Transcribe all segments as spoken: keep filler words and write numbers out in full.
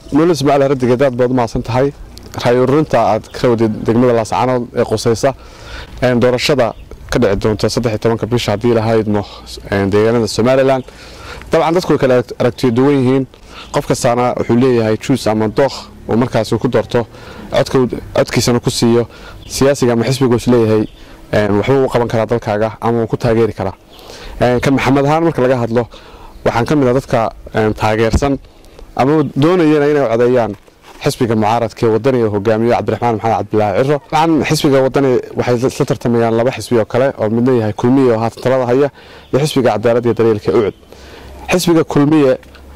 نولس مع الهرد جداد بعض ما صنت هاي رايورنتا عاد كودي دقمة لاسعانو قصيصة إن دور الشدة كده عندهم تصدق حتى ما كبيش عدي لهاي مخ إن ديانا السوماليلاند طبعا تذكر كلا ركتي دوينهن قف كسانا حلية هاي تشوس عم الضخ ومركز وكدرته عدك عدك سنة كسية سياسي جام حسب جوسليه هاي وحوق قبل كلا ذلك حاجة أما كنت هاجري كلا كم محمد هان مركز لقاه هذا له وحنكمل من ذلك تاجرسن أما دون يجينا هنا عديان حسبك المعارض كي وطني وهجامي عبد الرحمن محمد عبد الله عرة طبعا حسبك وطني وحيد ستر تميان لبا حسبي وكله أو مني هاي كلمية وهات الطلبة هي لحسبك عدالة يدري لك أوعد حسبك كلمية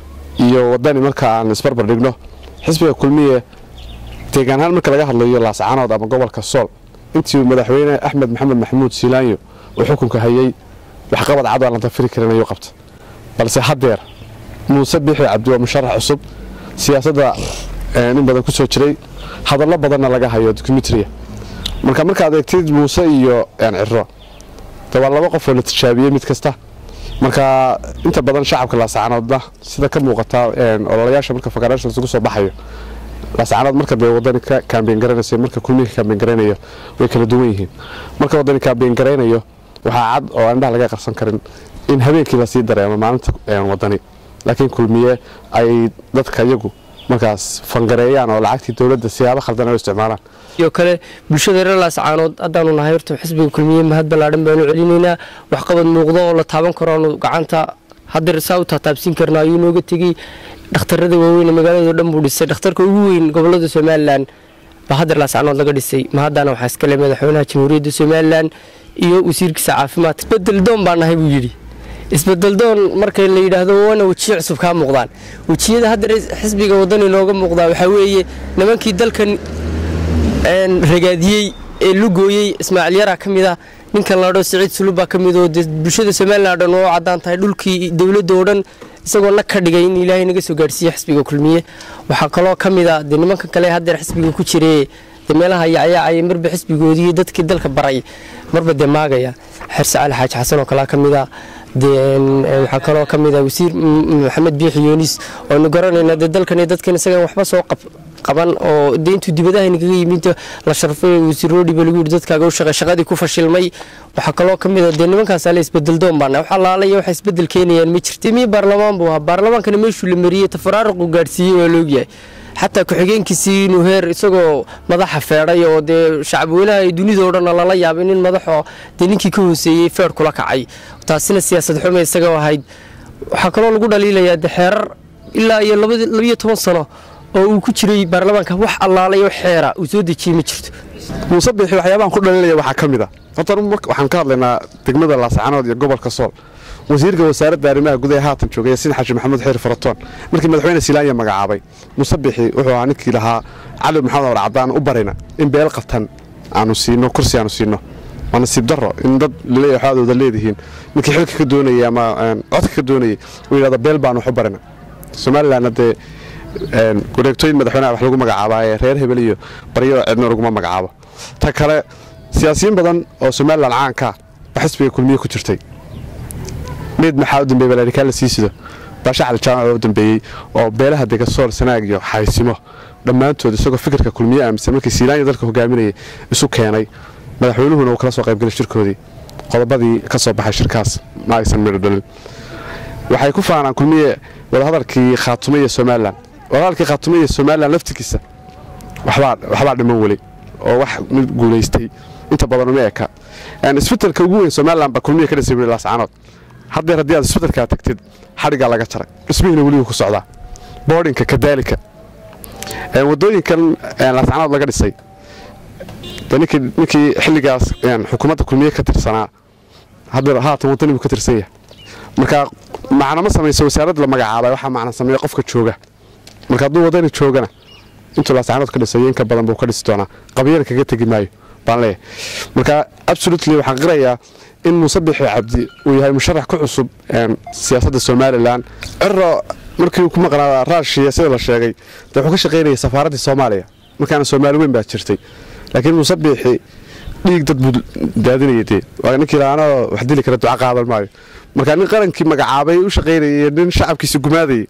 يو وطني مركا عن إسبر برجله حسبك كلمية تيجان هالمركا لقاه الله يلا سعانا وضع مقابل كالصول أنت مدحوينة أحمد محمد محمود سيلانيو وحكم كهيي وحقبض عدو على تفكير كلنا يوقفت بس حدير مسبح عبد ومشرح عصب سياسة nin badan ku soo jiray hadallo badanna laga hayo documentary marka marka adeegtid Muuse iyo aan Ciro tabaa laba qof oo la tijaabiyay mid kasta marka inta badan shacabka la saacanoodna sida ka muuqata een ololayaasha marka faqaraasha isugu soo baxayo la saacanood marka bay wadanka campaign garanaysa marka kulmiga campaign garanayo way kala duwan yihiin marka wadanka campaign garanayo waxa cad oo aan laga qarsan karin in habeenkii la sii dareemo maalinta wadani laakiin kulmiye ay dadka iyagu markaas fangareeyaan oo lacagtii dawladda siyaabo khaldan ay isticmaalaan iyo kale bulshada reer Laascaanood haddaanu nahay horta xisbiga kulmiye mahad balaaran baanu celinaynaa wax qabad muuqdo oo la taaban karo oo gacanta hadir saawta taabsin karnaa ayuu nooga tagay dhakhtarada waaweyn ee magaalada dhan buu dhisay dhakhtarka ugu weyn gobolada Soomaaliland ba hadir Laascaanood laga dhisay mahadana waxa iska leeyahay madaxweynaha jamhuuriyadda Soomaaliland iyo wasiirkiisa caafimaadka bedel doon baan nahay buu yiri isbedel doon marka la yiraahdo wana wajiic cusub ka muuqdaan wajiyada hadda xisbiga wadani looga muuqdaa waxa weeye nimankii dalkan een ragaadiyay ee lugooyay Ismaaciil Yara kamida ninkan la dhao Saciid Suluba kamido bulshada Soomaaliland oo cadaan tahay dhulkii dawladda oo dhan isagoo la ka dhigay in Ilaahay naga soo gaarsiiyo xisbiga kulmiye waxa kale oo kamida nimanka kale hadda xisbiga ku jiray meelaha yaacay marba xisbigoodii dadkii dalka baray marba demaagaya xirsi al xaaj xasan oo kala kamida deen waxa kale oo kamida wasiir maxamed biixi yunis oo nu garanayna dalkan dadkan isaga waxba soo qaban oo deyntu dibadaha inaga yimid la sharfay wasiiroodi balagu dadkaaga u shaqay shaqadii ku fashilmay waxa kale oo kamida deen nimankaas la isbedel doon baan waxa laalay waxa isbedel keenayaan ma jirto mi baarlamaan buu baarlamaankana meeshuu la mariyay tafaraaruq u gaarsiiyay waa loogyay حتى كحجينكسي نهر إسقو مذح فعري أو ده شعبونا يدوني دورنا لا يابين المذحة دينكي كوسي فعر كل كعي وتاسين السياسة حمي إسقو هاي حكروا نقول دليل يا دحر إلا يلا لبيه توصله أو كشري برلمان كوح الله عليه وحيرة وزود شيء مشرت مصبح وحيابان كل اللي وحكم ذا فطرمك وحنكار لنا تجمد الله سعنا يقبل كسر وزير وزارة دارمها قضية هاتن شو جاي سين حاج محمد حير فرطان مركب مدحوين سيلايا مقعابي مصبحي وحو عنك لها على محمد عبدان وبرينا إن بيلقفتن عنو سينو كرسي عنو سينو وانا سيب درة إن ضد اللي يحاذو ذا اللي دهين مركي حلك كدوني يا ما عطك كدوني وإذا ذا بيلبان وحبرنا سمال لأن دي كوريكتوين مدحوين وحلقوا مقعابي رير هبليو بريو عدنا رقما مقعابا تاكالا سياسيين بدن أو سمال للعان كا بحسب كل مية كترتي ميد محاود دنبي بلا ركال سيسده باشا على الجامعة دنبي أو بيلها ديك الصور سناجي حيسمه لما أنتوا تسوق فكرة كل مية أمس مركي سيلاني ذلك هو جامري يسوق كياني ما يحولوه إنه كلاس وقيب قل الشركة دي قال بدي كسب بحي شركاس ما يسمى الدليل وحيكون فعلا كل مية ولا هذا كي خاطمية سومالا ولا هذا كي خاطمية سومالا نفتك كيسة وحبار وحبار دمولي أو وح نقول يستي أنت بدنا ميكا يعني سفتر كوجو سومالا بكل مية كده سيبني لاس عناد حد رديا السفتر كاتكتد حرق على قطر اسمه نقوليه كصعدة بورينك كذلك ودوني كان لاس عناد لقى السي تنيك نيكي حلقاس يعني حكومة كل كتر سنة هذا هات وطني بكتر سيء مركا معنا مثلا يسوي سيارات لما قاعد واحد معنا سميه قفك تشوجه مركا دو وطني تشوجنا أنتوا لاس عناد كده سيين كبلان بوكالستونا قبيلك جت جماعي بالله مركا absolutely وحقرية إن مصبح عبدي وهي مشرح كعصب سياسة الصوماليلاند عرّ مركي كم قرا راش سياسة ولا شيء ده حكش غيري سفارة الصومالية مكان الصومال وين باتشرتي لكن مصبح يقدر دادنيتي وأنا كلا أنا وحدي لي كرت عقاب الماي مكان قرن كي مقعابي وش غيري إن شعب كيس جمادي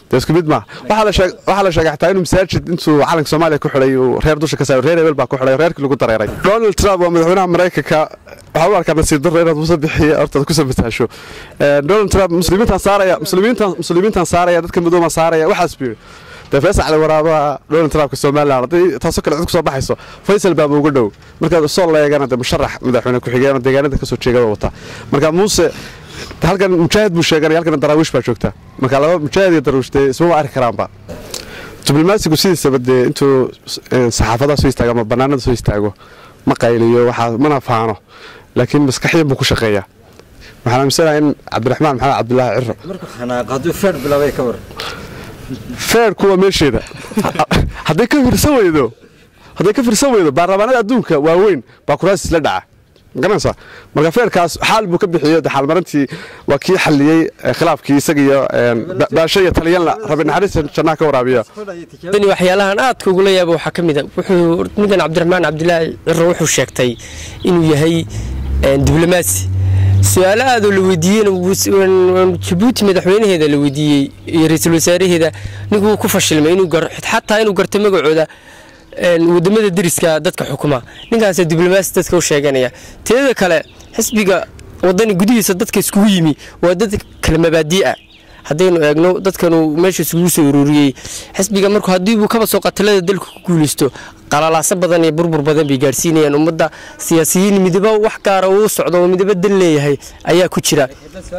isku mid ma waxa la sheeg waxa la sheegay xataa inuu masaajid intuu calanka Soomaaliya ku xidhay oo reer dusha ka saaray reer hebel baa ku xidhay reerkii lagu dareeray Donald Trump waa madaxweynaha Mareykanka waxa uu arkaa nasiib darro inaad muuse bixiyo horta ku sameeyay Donald Trump muslimiinta saaraya muslimiinta muslimiinta saaraya dadka madooba saaraya waxaas biyo تفاصيل على وراء دون تراب كسومالان هذه تاسوك عندك soo baxayso Faisal baa ugu dhow marka soo leeyahay inta musharax madaxweyne ku xigeen deegaanada ka soo jeegada wata marka Muuse halkan mujaahid buu sheegay halkan daraawish baa joogta marka laba mujaahid iyo daraawishtay isma arki karaan ba diblomaasigu sidiisa badee intuu saxaafada soo istaago ama banaanada soo istaago ma qayliyo waxa mana faano laakiin maskaxiyan buu ku shaqeeyaa waxaan aaminsanaa in Cabdiraxmaan Maxamed Cabdullaahi Cirro marka xanaaqadu feer bilaabay ka war feer kuwa meesheeda haday ka firsan weydo haday ka firsan weydo baarlamaanada adduunka waaweyn baa kuraas isla dhaca garanaysa marka feerkaas xal buu ka bixiyo xal marantii waa kii xaliyay khilaafkii isaga iyo baashaya taliyan la rabin naxariis janna ka waraabiya bani waxyaalahan aad ugu leeyahay waxa kamid ah wuxuu midna Cabdiraxmaan Cabdullaahi Cirro wuxuu sheegtay inuu yahay diblomaasi سؤال هذا اللي وديين وجبوتي مدحوينهدا اللي وديي رئيس الوزراء نقول كفشل ما إنه قر حتى إنه قرت مقعودة ودمد الدرس كدتك حكومة نقاس الدبلوماسي دتك وشيء تهذا كلا حسبي وضني جديد صدتك سكويمي ودتك كلمة بديئة haddaynu eegno dadkanu meesha isugu soo ururiyay xisbiga markuu hadii uu ka soo qatalada dalku ku guulisto qalalaasa badan iyo burbur badan bay gaarsiinayaan ummadda siyaasiyiin midaba wax gaar ah oo socdo midaba dal leeyahay ayaa ku jira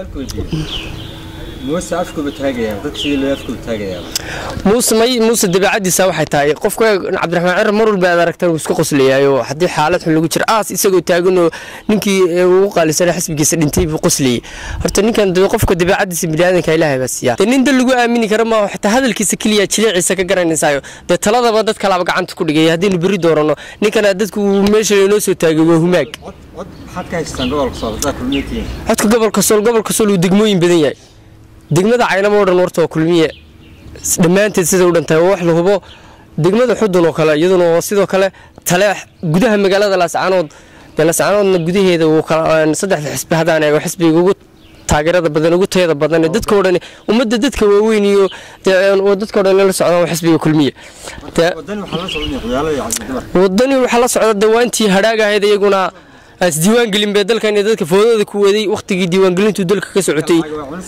موسى أفكو بتهاجي dadkii loo afku taagaya موسى may موسى dabeecadiisa waxay tahay qofka Cabdiraxmaan Cirro marul baa aragtay isku qosliyaayo hadii xaalad xun lagu jiro aas isagoo taagano ninkii uu qaalisan xisbigiisa dhintay buu qosliyay horta ninkan qofka dabeecadiisa bini'aadanka Ilaahay baa siiya nin dal lagu aamini karo ma waxa hadalkiisa kaliya jiliiciisa ka garanaysayo de taladaba dadka laba gacanta ku dhigay hadii bari doorano ninkan dadku meesha inoo soo taagay waa humaag waxaad ka haystaan gobolka Sool dadka kulmiyeen hadka gobolka Sool gobolka Sool uu degmooyin badan yahay degmada caynamo oo dhan warta kulmiye dhamaanteed sida u dhantay wax la hubo degmada xudun oo kale iyaduna sidoo kale taleex gudaha magaalada Laascaanood Laascaanoodna gudaheeda uu kala saddex xisbi hadaan ay xisbiga ugu taageerada badan ugu tayada badan dadka oo dhan ummadda dadka waaweyn iyo dadka oo dhan la socdaan xisbiga kulmiye wadani waxa la socday qiyaalada wadani waxa la socday dawaantii hadhaagaheeda iyaguna as diiwaan gelin bay dalkan dadka foodada ku waday waqtigii diiwaan gelintu dalka ka socotay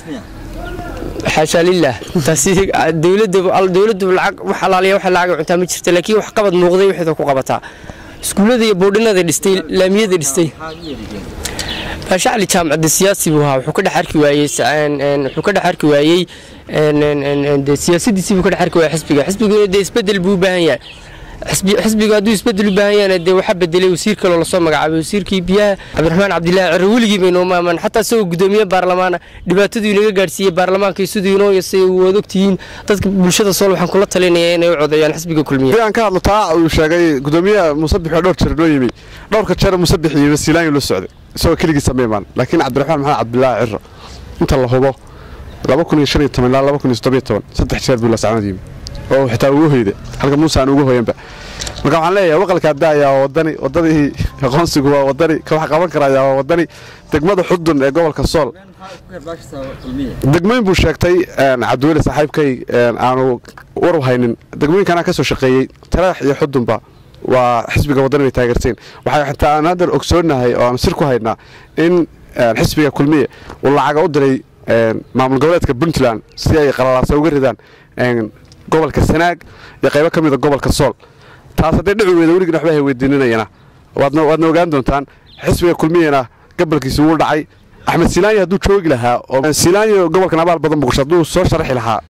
حاشا لله تاسيق الدولة الدولة بالعق وحلالية وحلاقة وأنت متشرت لكن وحقبض مغضي وحده كقبتها سكولة ذي بودنا ذي الستيل لامية ذي الستيل فشعل كام عند السياسي بها وحكد حركي وياي سعان حكد حركي وياي ان ان ان السياسي دي سيبو كد حركي ويا حسبي حسبي دي يسبدل بو باهيا حسبي حسبي قادو يسبدل باهيا دي وحب دلي وسير كلو لا سو مغعابي وسير كي بيا عبد الرحمن عبد الله عرو ولغي بينو ما حتى سو غدوميه بارلمان dhibaatadu inaga gaarsiiyay baarlamaanka sidoo inoo yasay wadogtiin dadka bulshada Sool waxaan kula talinayaa inay u codayaan xisbiga kulmiye aan ka hadlo taa uu sheegay gudoomiyaha Musabbix dhowr jeer noo yimi dhowrka jeer Musabbix iyo Wasiilaan loo socday isagoo kaligiis sameeyman laakiin Cabdiraxmaan Maxamed Cabdullaahi Cirro inta la hubo laba kun iyo shan iyo toban ilaa laba kun iyo toddoba iyo toban saddex jeer buu la socday oo xitaa ugu hoyday halka Muuse aan ugu hoyanba marka waxaan leeyahay waqalka daaya wadani wadadii aqoonsigu waa wadani ka wax qaban karaya wadani degmada xudun ee gobolka Sool degmooyin buu sheegtay Cabduweli saaxiibkay aanu war haynin degmooyinkana ka soo shaqeeyay tarax iyo xudunba waa xisbiga wadani taageerteen waxay xitaa aan hadda ogsoonahay oo aan sir ku haynaa in xisbiga kulmiye uu lacag u diray maamul goboleedka Puntland si ay qalalaasa uga ridaan gobolka Sanaag iyo qaybo kamid ah gobolka Sool taas hadii dhici weedo wariga waxba ay weydiinayna waadna waadna ogaan doontaan xisbiga kulmiyana gobolkiisa uu dhacay Axmed Silaani haduu joogi lahaa oo Silaani gobolka nabaal badan buu soo sharxi lahaa